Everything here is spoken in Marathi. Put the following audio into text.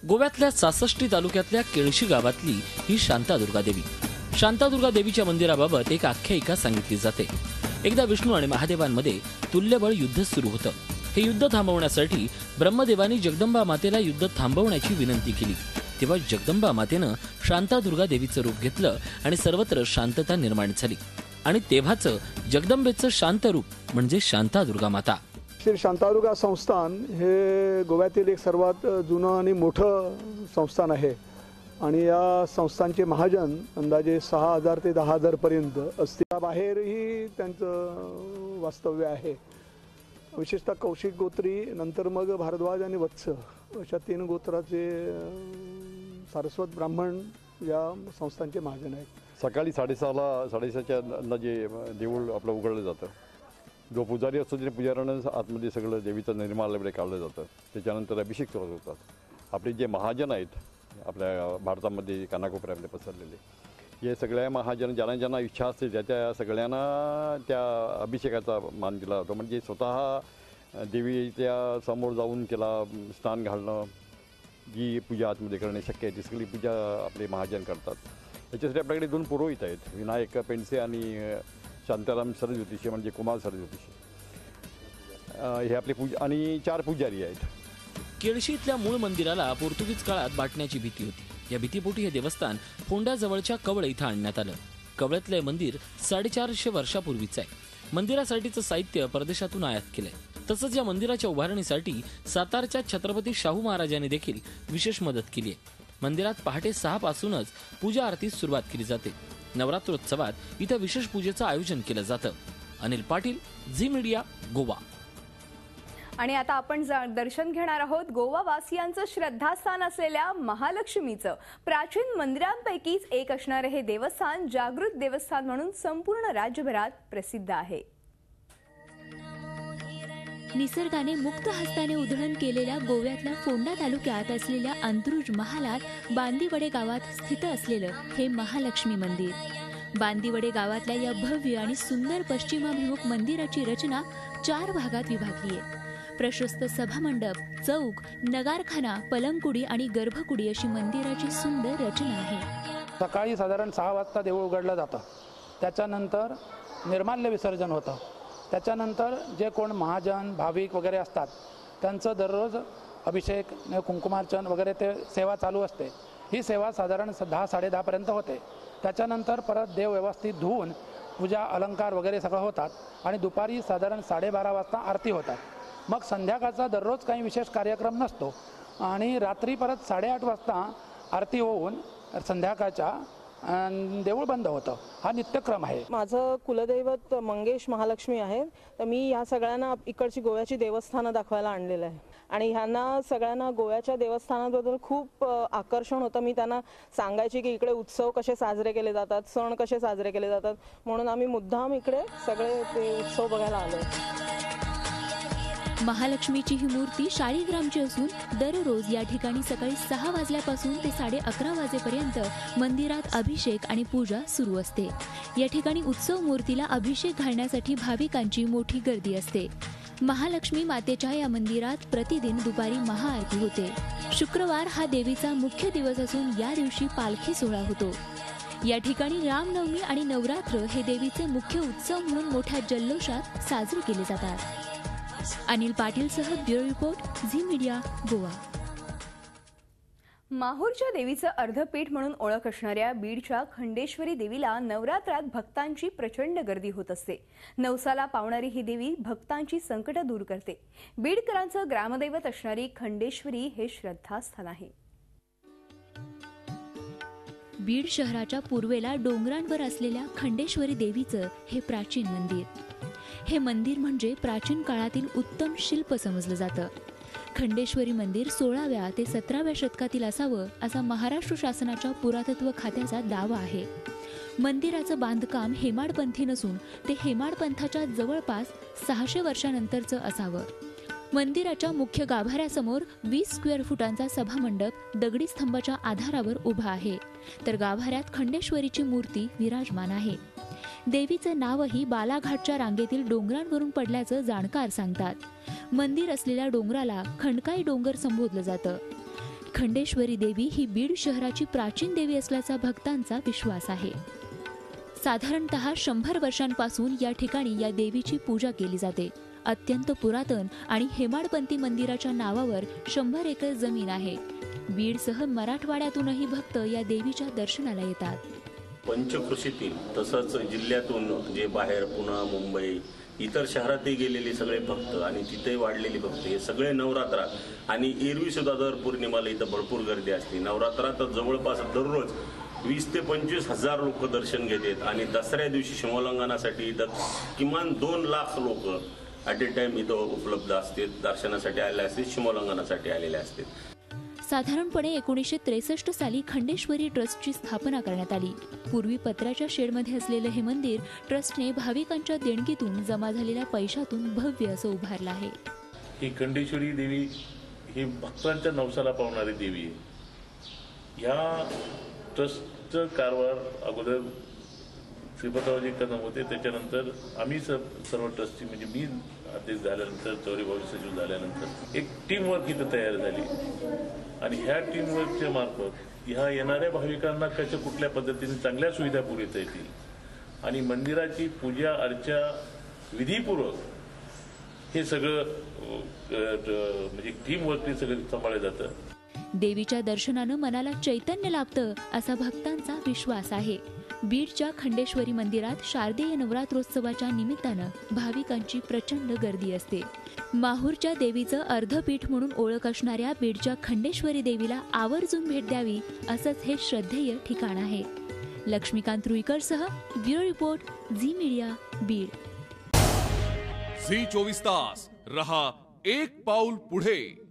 गोव्यातल्या सासष्टी तालुक्यातल्या केळशी गावातली ही शांतादुर्गा देवी. शांतादुर्गा देवीच्या मंदिराबाबत एक आख्यायिका सांगितली जाते. एकदा विष्णू आणि महादेवांमध्ये तुल्यबळ युद्ध सुरू होतं. हे युद्ध थांबवण्यासाठी ब्रह्मदेवानी जगदंबा मातेला युद्ध थांबवण्याची विनंती केली. तेव्हा जगदंबा मातेनं शांतादुर्गा देवीचं रूप घेतलं आणि सर्वत्र शांतता निर्माण झाली. आणि तेव्हाच जगदंबेचं शांत रूप म्हणजे शांतादुर्गा माता. श्री शांतादुर्गा संस्थान हे गोव्यातील एक सर्वात जुनं आणि मोठं संस्थान आहे आणि या संस्थानचे महाजन अंदाजे 6000 ते 10000 पर्यंत असतील. बाहेरही त्यांचं वास्तव्य आहे. विशेषतः कौशिक गोत्री, नंतर मग भारद्वाज आणि वत्स अशा 3 गोत्राचे सारस्वत ब्राह्मण या संस्थानचे महाजन आहेत. सकाळी 6:30च्या अंदाजे देऊळ आपलं उघडलं जातं. जो पुजारी असतो त्याने पुजाऱ्यानं आतमध्ये सगळं देवीचं निर्माल्याकडे काढलं जातं. त्याच्यानंतर अभिषेक करत होतात. आपले जे महाजन आहेत आपल्या भारतामध्ये कानाकोपऱ्यामध्ये पसरलेले, हे सगळ्या महाजन ज्यांना ज्यांना इच्छा असते त्या सगळ्यांना त्या अभिषेकाचा मान दिला जातो. म्हणजे स्वतः देवीच्या समोर जाऊन त्याला स्नान घालणं, जी पूजा आतमध्ये करणे शक्य आहे ती सगळी पूजा आपले महाजन करतात. याच्यासाठी आपल्याकडे 2 पुरोहित आहेत, विनायक पेंडसे आणि शांताराम सरज्योतिषी म्हणजे कुमार सरज्योतिषी. हे आपले आणि 4 पुजारी आहेत. केळशी इथल्या मूळ मंदिराला पोर्तुगीज काळात बाटण्याची भीती होती. या भीतीपोटी हे देवस्थान फोंड्याजवळच्या कवळ इथं आणण्यात आलं. कवळ्यातलं मंदिर 450 वर्षापूर्वीचं आहे. मंदिरासाठीचं साहित्य परदेशातून आयात केलंय. तसंच या मंदिराच्या उभारणीसाठी सातारच्या छत्रपती शाहू महाराजांनी देखील विशेष मदत केली आहे. मंदिरात पहाटे 6 पासूनच पूजा आरतीस सुरुवात केली जाते. नवरात्रोत्सवात इथं विशेष पूजेचं आयोजन केलं जातं. Anil Patil, Zee media, Goa. आणि आता आपण दर्शन घेणार आहोत गोवा वासियांचं श्रद्धास्थान असलेल्या महालक्ष्मीचं. प्राचीन मंदिरांपैकीच एक असणारे हे देवस्थान जागृत देवस्थान म्हणून संपूर्ण राज्यभरात प्रसिद्ध आहे. निसर्गाने मुक्त हस्ताने उधळण केलेल्या गोव्यातल्या फोंडा तालुक्यात असलेल्या अंत्रुज महालात बांदिवडे गावात स्थित असलेलं हे महालक्ष्मी मंदिर. बांदिवडे गावातल्या या भव्य आणि सुंदर पश्चिमाभिमुख मंदिराची रचना 4 भागात विभागली आहे. प्रशस्त सभामंडप, चौक, नगारखाना, पलंगकुडी आणि गर्भकुडी अशी मंदिराची सुंदर रचना आहे. सकाळी साधारण 6 वाजता देऊळ उघडलं जातं. त्याच्यानंतर निर्माल्य विसर्जन होतं. त्याच्यानंतर जे कोण महाजन भाविक वगैरे असतात त्यांचं दररोज अभिषेक, कुंकुमार्चन वगैरे ते सेवा चालू असते. ही सेवा साधारण 10-10:30 पर्यंत होते. त्याच्यानंतर परत देव व्यवस्थित धुवून पूजा अलंकार वगैरे सगळं होतात आणि दुपारी साधारण 12:30 वाजता आरती होतात. मग संध्याकाळचा दररोज काही विशेष कार्यक्रम नसतो आणि रात्री परत 8:30 वाजता आरती होऊन संध्याकाळच्या देऊळ बंद होतं. हा नित्यक्रम आहे. माझं कुलदैवत मंगेश महालक्ष्मी आहे. तर मी ह्या सगळ्यांना इकडची गोव्याची देवस्थानं दाखवायला आणलेलं आहे आणि ह्यांना सगळ्यांना गोव्याच्या देवस्थानाबद्दल खूप आकर्षण होतं. मी त्यांना सांगायची की इकडे उत्सव कसे साजरे केले जातात, सण कसे साजरे केले जातात, म्हणून आम्ही मुद्दाम इकडे सगळे ते उत्सव बघायला आलो. महालक्ष्मीची ही मूर्ती शाळीग्रामची असून दररोज या ठिकाणी सकाळी 6 वाजल्यापासून ते 11:30 वाजेपर्यंत मंदिरात अभिषेक आणि पूजा सुरू असते. या ठिकाणी उत्सव मूर्तीला अभिषेक घालण्यासाठी भाविकांची मोठी गर्दी असते. महालक्ष्मी मातेच्या या मंदिरात प्रतिदिन दुपारी महाआरती होते. शुक्रवार हा देवीचा मुख्य दिवस असून या दिवशी पालखी सोहळा होतो. या ठिकाणी रामनवमी आणि नवरात्र हे देवीचे मुख्य उत्सव म्हणून मोठ्या जल्लोषात साजरे केले जातात. अनिल पाटीलसह bureau report, Zee media, Goa. माहूरच्या देवीचं अर्धपीठ म्हणून ओळख असणाऱ्या बीडच्या खंडेश्वरी देवीला नवरात्रात भक्तांची प्रचंड गर्दी होत असते. नवसाला पावणारी ही देवी भक्तांची संकट दूर करते. बीडकरांचं ग्रामदैवत असणारी खंडेश्वरी हे श्रद्धास्थान आहे. बीड शहराच्या पूर्वेला डोंगरांवर असलेल्या खंडेश्वरी देवीचं हे प्राचीन मंदिर. हे मंदिर म्हणजे प्राचीन काळातील उत्तम शिल्प समजलं जातं. खंडेश्वरी मंदिर 16व्या ते 17व्या शतकातील असावं असा महाराष्ट्र शासनाच्या पुरातत्व खात्याचा दावा आहे. मंदिराचं बांधकाम हेमाडपंथी नसून ते हेमाडपंथाच्या जवळपास 600 वर्षानंतरचं असावं. मंदिराच्या मुख्य गाभाऱ्यासमोर 20 स्क्वेअर फुटांचा सभामंडप दगडी स्तंभाच्या आधारावर उभा आहे. तर गाभाऱ्यात खंडेश्वरीची मूर्ती विराजमान आहे. देवीचं नावही बालाघाटच्या रांगेतील डोंगरांवरून पडल्याचं जाणकार सांगतात. मंदिर असलेल्या डोंगराला खंडकाई डोंगर संबोधलं जातं. खंडेश्वरी देवी ही बीड शहराची प्राचीन देवी असल्याचा भक्तांचा विश्वास आहे. साधारणतः 100 वर्षांपासून या ठिकाणी या देवीची पूजा केली जाते. अत्यंत पुरातन आणि हेमाडपंथी मंदिराच्या नावावर 100 एकर जमीन आहे. बीडसह मराठवाड्यातूनही भक्त या देवीच्या दर्शनाला येतात. पंचकृषीतील तसंच जिल्ह्यातून जे बाहेर पुणे, मुंबई, इतर शहरातही गेलेले सगळे भक्त आणि तिथे वाढलेले भक्त हे सगळे नवरात्रात आणि एरवी सुद्धा दर पौर्णिमाला इथं भरपूर गर्दी असते. नवरात्रात जवळपास दररोज 20 ते 25 हजार लोक दर्शन घेतात आणि दसऱ्या दिवशी शिमोल्लंघनासाठी इथं किमान 2 लाख लोक ॲट ए टाइम इथं उपलब्ध असतात. दर्शनासाठी आलेले असतात, शिमोल्लंघनासाठी आलेले असतात. साधारणपणे 1963 साली खंडेश्वरी ट्रस्टची स्थापना करण्यात आली. पूर्वी पत्र्याच्या शेडमध्ये असलेलं हे मंदिर ट्रस्टने भाविकांच्या देणगीतून जमा झालेल्या पैशातून भव्य असं उभारलं आहे. ही खंडेश्वरी देवी ही भक्तांच्या नवसाला पावणारी देवी आहे. या ट्रस्टचं कारभार अगोदर श्रीपतरावजी कदम होते, त्याच्यानंतर आम्ही सर्व ट्रस्टी म्हणजे मी अध्यक्ष झाल्यानंतर, चौरीभाऊ सचिव झाल्यानंतर एक टीम वर्क इथं तयार झाली आणि ह्या टीम वर्कच्या मार्फत ह्या येणाऱ्या भाविकांना कशा कुठल्या पद्धतीने चांगल्या सुविधा पुरवता येतील आणि मंदिराची पूजा अर्चा विधीपूर्वक हे सगळं म्हणजे टीम वर्कने सगळं सांभाळलं जातं. देवीच्या दर्शनानं मनाला चैतन्य लाभतं असा भक्तांचा विश्वास आहे. बीडच्या खंडेश्वरी मंदिरात शारदीय नवरात्रोत्सवाच्या निमित्तानं भाविकांची प्रचंड गर्दी असते. माहूरच्या देवीचं अर्धपीठ म्हणून ओळख असणाऱ्या बीडच्या खंडेश्वरी देवीला आवर्जून भेट द्यावी असंच हे श्रद्धेय ठिकाण आहे. लक्ष्मीकांत रुईकरसह bureau report, Zee media, Beed. Zee 24 तास रहा एक पाऊल पुढे.